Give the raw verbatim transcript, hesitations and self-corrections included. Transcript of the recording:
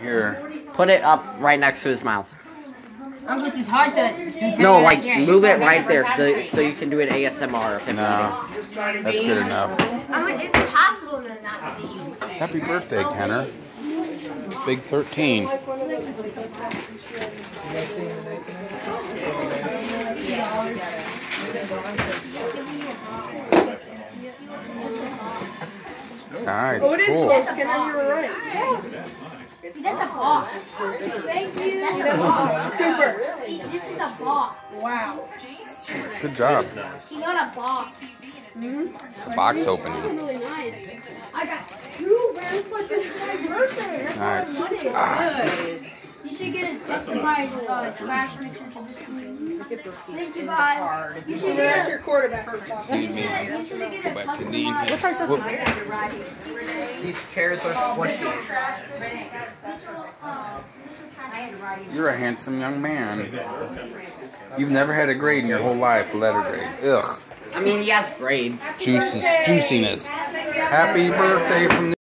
Here. Put it up right next to his mouth. Uncle, it's hard to. No, like move it right there so so you can do it A S M R. No, that's good enough. I'm like, it's impossible to not see you. Happy birthday, Kenner. Big thirteen. Nice, Oh, it is cool. close, Kenner, you were right. See, that's a box. Thank you. That's a box. Super. See, this is a box. Wow. Good job. He got a box. Mm-hmm. The box opening. Really nice. I got two bears like this for my birthday. That's Nice. all I wanted. Good. You should get a customized uh, trash mixer. Thank you, guys. You should That's get your a. quarterback. Excuse me. You should get a Go back to Dean. customized. Whoop. These chairs are squishy. You're a handsome young man. You've never had a grade in your whole life, letter grade. Ugh. I mean, he has grades. Juices, juiciness. Happy birthday from